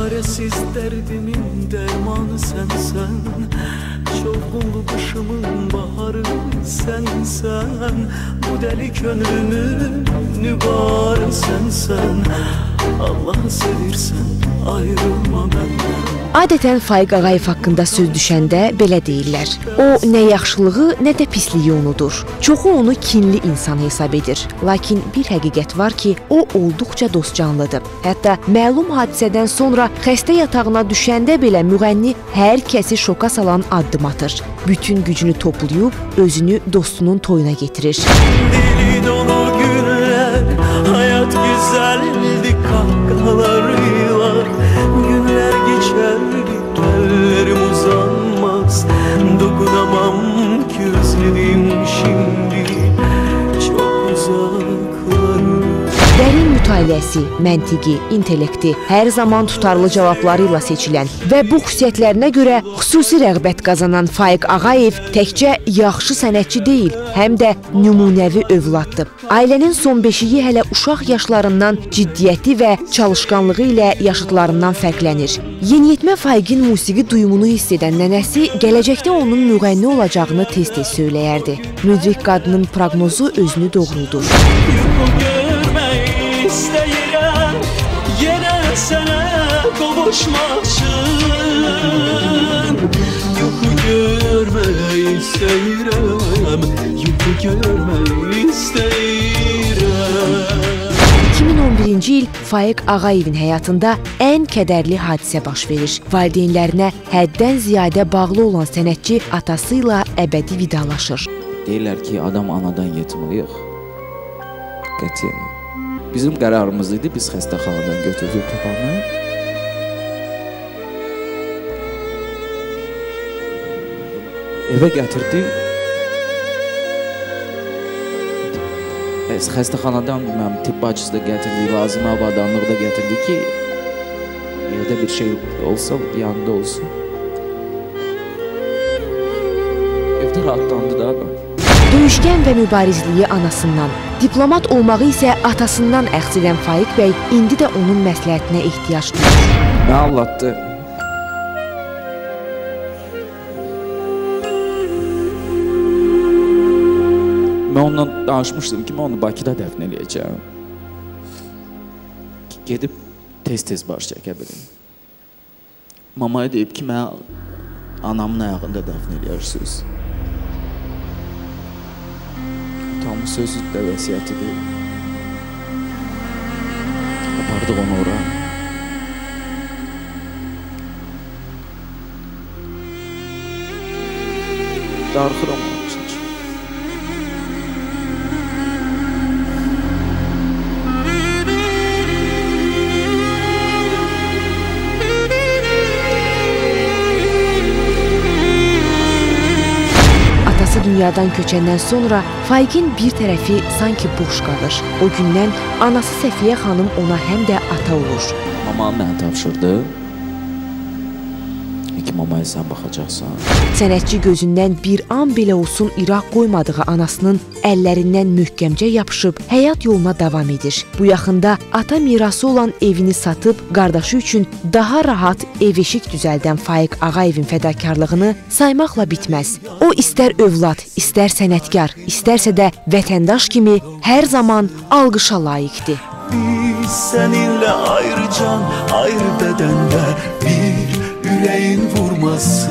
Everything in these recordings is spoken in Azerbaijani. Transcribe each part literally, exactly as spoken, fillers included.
Çaresiz derdimin dermanı sensen, çovğunlu kışımın baharı sensen, bu deli könlümün nübarı sensen. Allah'ı sevirsen ayrılma benden. Adətən Faiq Ağayev haqqında söz düşəndə belə deyirlər. O, nə yaxşılığı, nə də pisliyi unudur. Çoxu onu kinli insan hesab edir. Lakin bir həqiqət var ki, o olduqca dostcanlıdır. Hətta məlum hadisədən sonra xəstə yatağına düşəndə belə müğənni hər kəsi şoka salan addım atır. Bütün gücünü toplayıb özünü dostunun toyuna getirir. Deli dolu günlər, hayat güzeldi kahkahalarıyla. Günler geçerdi, ellerim uzanmaz. Dokunamam ki özledim şimdi çok uzakları. Dərin mütaliəsi, məntiqi, intellekti, hər zaman tutarlı cavablarıyla seçilən və bu xüsusiyyətlərinə görə xüsusi rəğbət qazanan Faiq Ağayev təkcə yaxşı sənətçi deyil, həm də nümunəvi övladdır. Ailənin son beşiyi hələ uşaq yaşlarından ciddiyyəti və çalışqanlığı ilə yaşıdlarından fərqlənir. Yeniyetmə Faiqin musiqi duyumunu hiss edən nənəsi gələcəkdə onun müğənni olacağını tez-tez söyləyərdi. Müdrik qadının proqnozu özünü doğruldur. İstəyirəm yenə sənə qovuşmaq üçün. Yuxu görmək istəyirəm, yuxu görmək istəyirəm. iki min on birinci il Faiq Ağayevin həyatında ən kədərli hadisə baş verir. Valideynlərinə həddən ziyadə bağlı olan sənətçi atası ilə əbədi vidalaşır. Deyirlər ki, adam anadan yetim oluyor. Qətiyyən. Bizim qərarımız idi, biz xəstəxanadan götürdük papanı. Evə gətirdik. Xəstəxanadan mənim tibb bacısı da gətirdik, lazım avadanlığı da gətirdik ki, yerdə bir şey olsa, yanında olsun. Evdə rahatlandı da adam. Döyüşkən və mübarizliyi anasından, diplomat olmağı isə atasından əxz edən Faiq bəy indi də onun məsləhətinə ehtiyac duyur. Nə anlattı? Mən ondan danışmışdım ki, mən onu Bakıda dəfn eləyəcəm. Gedib tez-tez baş çəkə bilim. Mamaya deyib ki, mən anamın ayağında dəfn eləyərsiniz. Atamın sözü də vəsiyyətidir. Apardıq onu ora. Darxıram onun üçün. Dünyadan köçəndən sonra Faiqin bir tərəfi sanki boş qalır. O gündən anası Səfiyyə xanım ona həm də ata olur. Mamam mənə tapşırdı. İki mamaya sən baxacaqsan. Sənətçi gözündən bir an belə olsun iraq qoymadığı anasının əllərindən möhkəmcə yapışıb həyat yoluna davam edir. Bu yaxında ata mirası olan evini satıb qardaşı üçün daha rahat ev-eşik düzəldən Faiq Ağayevin fədakarlığını saymaqla bitməz. O istər övlad, istər sənətkar, istərsə də vətəndaş kimi hər zaman alqışa layiqdir. Biz seninle ayrı can, ayrı bedende bir yüreğin vurması.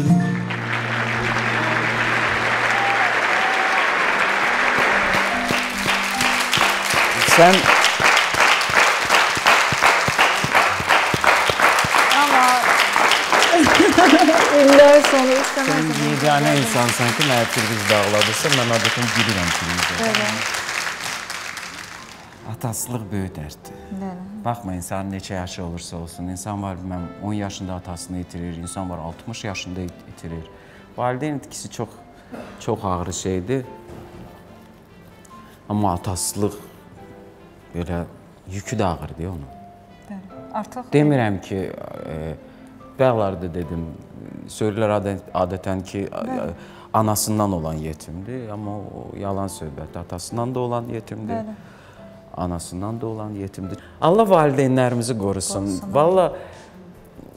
Sen Ama iller sonra istemezdim. Sen yeganə insansan ki, mənə Firuz dağladısa, mən adətən gülürəm Firuz'a. Evet. Atasılıq böyük dərddir. Baxma, insan neçə yaşı olursa olsun. İnsan var, bilməm, on yaşında atasını itirir, insan var, altmış yaşında itirir. Valideyn itkisi çox, çox ağır şeydir. Amma atasılıq belə yükü də ağırdır onun. Artıq Demirəm ki, e, bəğlarda dedim, söylürlər adətən ki, Bəli. anasından olan yetimdir. Amma o yalan söhbət, atasından da olan yetimdir. Bəli. Anasından da olan yetimdir. Allah valideynlərimizi qorusun. Valla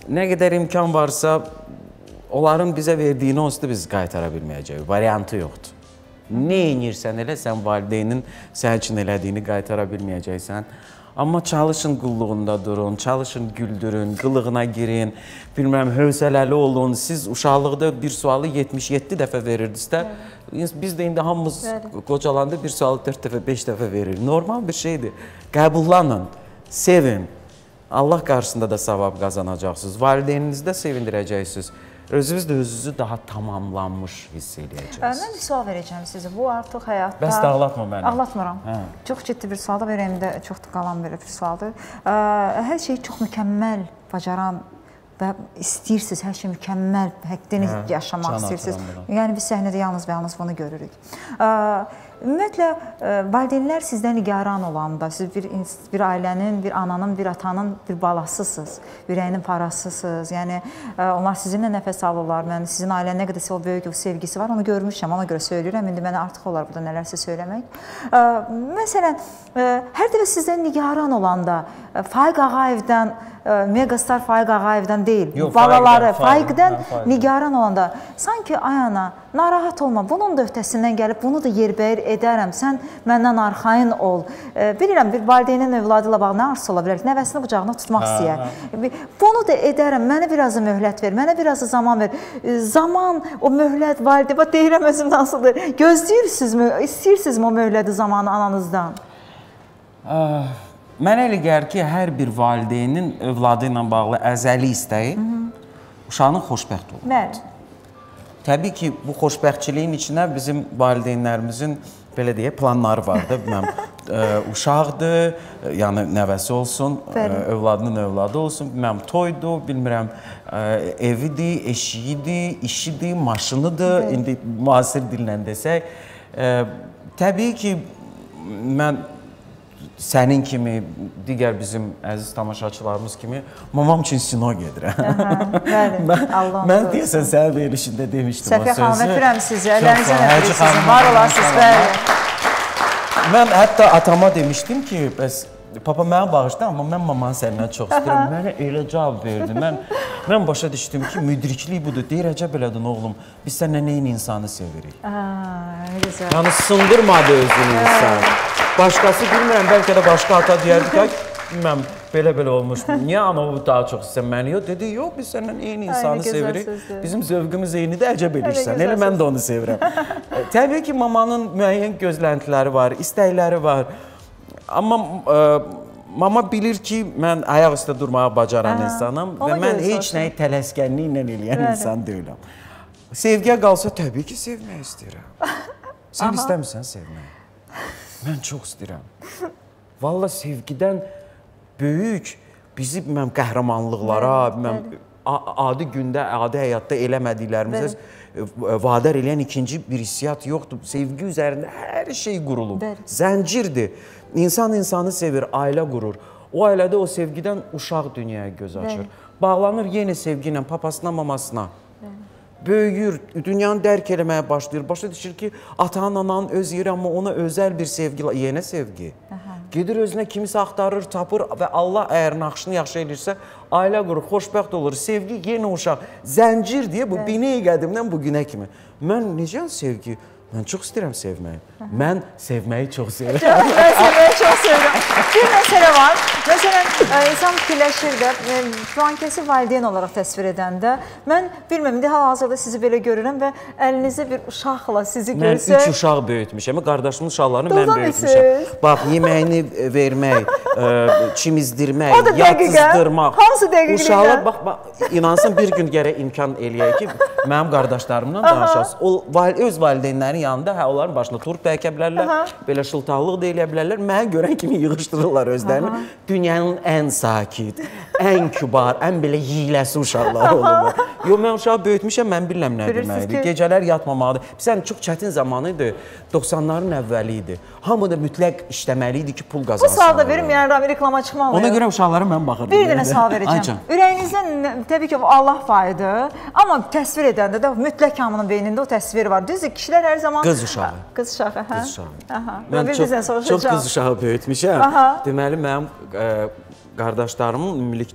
nə qədər imkan varsa, onların bizə verdiyini onsuz da biz qaytara bilməyəcəyik. Variantı yoxdur. Nə edirsən elə, sən valideynin sənin üçün elədiyini qaytara bilməyəcəksən. Amma çalışın qulluğunda durun, çalışın güldürün, qılığına girin, bilmirəm, hövsələli olun. Siz uşaqlıqda bir sualı yetmiş yeddi dəfə verirdinizdə, biz də indi hamımız qocalanda bir sualı dörd dəfə, beş dəfə veririk. Normal bir şeydir. Qəbullanın, sevin. Allah qarşısında da savab qazanacaqsınız. Valideyninizdə sevindirəcəksiniz. Özünüz də özünüzü daha tamamlanmış hiss edəcəksiniz. Mən bir sual verəcəm sizə. Bu artıq həyatda... Bəs də ağlatma məni. Ağlatmıram. Çox ciddi bir sualdır. Ürəyimdə çox qalan bir sualdır. Hər şeyi çox mükəmməl bacaran və istəyirsiniz, hər şey mükəmməl, həqqini yaşamaq istəyirsiniz. Yəni, biz səhnədə yalnız və yalnız bunu görürük. Ümumiyyətlə, valideynlər sizdən nigaran olanda, siz bir, bir ailənin, bir ananın, bir atanın bir balasısınız, ürəyinin parasısınız. Yəni, onlar sizinlə nəfəs alırlar. Mən sizin ailənin nə qədərsə o böyük o sevgisi var, onu görmüşəm, ona görə söyləyirəm. İndi mənə artıq olar burada nələrsə söyləmək. Məsələn, hər dəfə sizdən nigaran olanda, Faiq Ağayevdən, Megastar Faiq Ağayevdən deyil, Yox, balaları Faiqdən nigaran olanda, sanki ay ana, narahat olma, bunun da öhdəsindən gəlib, bunu da yerbəyir edərəm, sən məndən arxayın ol. Bilirəm, bir valideynin övladı ilə bağlı nə arzusu ola bilər ki, nəvəsini qucağına tutmaq istəyər. Bunu da edərəm, mənə biraz da möhlət ver, mənə biraz da zaman ver. Zaman, o möhlət, valideyn, bax deyirəm özüm nasıldır, gözləyirsinizmi, istəyirsinizmi o möhləti zamanı ananızdan? Mənə elə gəlir ki, hər bir valideynin övladı ilə bağlı əzəli istəyi uşağının xoşbəxt olmalıdır. Təbii ki, bu xoşbəxtçiliyin içində bizim valideynlərimizin belə deyək, planları var da. Bilməm, uşaqdır, yəni nəvəsi olsun, övladının övladı olsun, bilməm, toydur, bilmirəm, evidir, eşiyidir, işidir, maşınıdır, indi müasir dillə desək. Təbii ki, mən sənin kimi, digər bizim əziz tamaşaçılarımız kimi mamam üçün sino gedirəm. Mən deyəsən sənin verilişində demişdim o sözü. Səfiyə xanım, öpürəm sizi, əllərinizdən öpürəm sizi, var olasınız, bəli. Mən hətta atama demişdim ki, bəs papa mənə bağışda, amma mən mamanı səndən çox istəyirəm. Mənə elə cavab verdi. Mən başa düşdüm ki, müdriklik budur. Deyir, əcəb elədin oğlum, biz səndən neyin insanı sevirik? Yəni, sındırmadı özünü insan. Başqası bilmirəm, bəlkə də başqa ata deyərdi ki, bilməm, belə-belə olmuş. Niyə ana o daha çox istəyən məni? Yox, dedi, yox, biz səndən eyni insanı sevirik. Bizim zövqümüz eyni də əcəb edirsən. Elə mən də onu sevirəm. Təbii ki, mamanın müəyyən gözləntiləri var, istəkləri var. Amma mama bilir ki, mən ayaq üstə durmağa bacaran insanım və mən heç nəyi tələskənliklə eləyən insan deyiləm. Sevgiyə qalsa, təbii ki, sevmək istəyirəm. Sən istəmirsən sevmək. Mən çox istəyirəm. Valla sevgidən böyük bizi qəhrəmanlıqlara, adi gündə, adi həyatda eləmədiklərimizə vadar eləyən ikinci bir hissiyat yoxdur. Sevgi üzərində hər şey qurulub. Zəncirdir. İnsan insanı sevir, ailə qurur. O ailədə o sevgidən uşaq dünyaya göz açır. Bağlanır yenə sevgi ilə, papasına, mamasına. Böyüyür, dünyanı dərk eləməyə başlayır. Başa düşür ki, atanın, ananın öz yeri, amma ona özəl bir sevgi, yenə sevgi. Gedir özünə kimisə axtarır, tapır və Allah əgər naxışını yaxşı edirsə, ailə qurur, xoşbəxt olur, sevgi yenə uşaq. Zəncir deyə bu bini qədimdən bu günə kimi. Mən necə sevgi? Mən çox istəyirəm sevməyi. Mən sevməyi çox sevirəm. Mən sevməyi çox sevirəm. Bir məsələ var. Məsələn, insan fikirləşir də, filankəsi valideyn olaraq təsvir edəndə, mən bilməm, indi hal-hazırda sizi belə görürəm və əlinizdə bir uşaqla sizi görsə... Mən üç uşaq böyütmüşəm, qardaşımın uşaqlarını mən böyütmüşəm. Bax, yeməyini vermək, çimizdirmək, yatızdırmaq. Hamısı dəqiqliklə. Uşaqlar, bax, inansın bir gün gərək imkan eləyək ki, mənim qardaşlarımla danışasın. O öz valideynlərin yanında, hə, onların başına turp da əkə bilərlər, belə şıltaqlıq da eləyə bilərlər, mənə görən kimi yığışdırırlar özlərini. Dünyanın ən sakit, ən kübar, ən belə yiyiləsi uşaqları olurlar. Yox, mən uşağı böyütmüşəm, mən biləm nə deməkdir. Gecələr yatmamalıdır. Sən çox çətin zamanı idi, doxsanların əvvəli idi. Hamı da mütləq işləməli idi ki, pul qazansın. Bu sual da verim, yəni reklama çıxmalıyım. Ona görə uşaqlara mən baxırdım. Bir dənə sual verəcəm. Ürəyinizdən təbii ki, Allah faydır, amma təsvir edəndə də mütləq hamının beynində o təsvir var. Düzdür, kişilər hər zaman... Qız uşağı. Qız uşağı, hə? Qız uşağı. Mən çox qız uşağı böyütmüşəm. Deməli, mənim qardaşlarımın ümumilikdə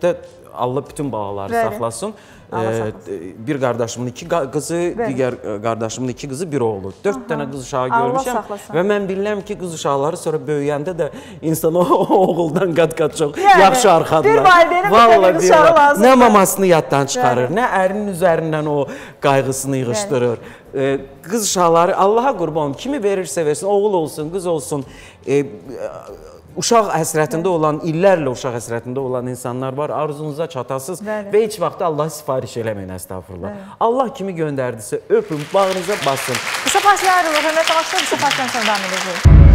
Allah bütün bağları Bəli. saxlasın. Allah E, saxlasın. bir qardaşımın iki qızı, Bəli. digər qardaşımın iki qızı, bir oğlu. Dörd dənə qız uşağı Allah görmüşəm saxlasın. və mən bilirəm ki, qız uşaqları sonra böyüyəndə də insan o oğuldan qat-qat çox Yəni, yaxşı arxadılar. bir valideynin Vallahi bir uşağı deyirəm, lazımdır. nə mamasını yaddan çıxarır, Bəli. nə ərinin üzərindən o qayğısını yığışdırır. E, qız uşaqları Allaha qurban olum, kimi verirsə versin, oğul olsun, qız olsun. E, uşaq həsrətində olan, illərlə uşaq həsrətində olan insanlar var. Arzunuza çatasınız Bəli. və heç vaxt Allah sifariş eləməyin, əstəğfurullah. Allah kimi göndərdisə öpün, bağrınıza basın. Qısa parçaya ayrılıq, hörmətli tamaşaçılar, qısa parçadan sonra davam edəcəyik.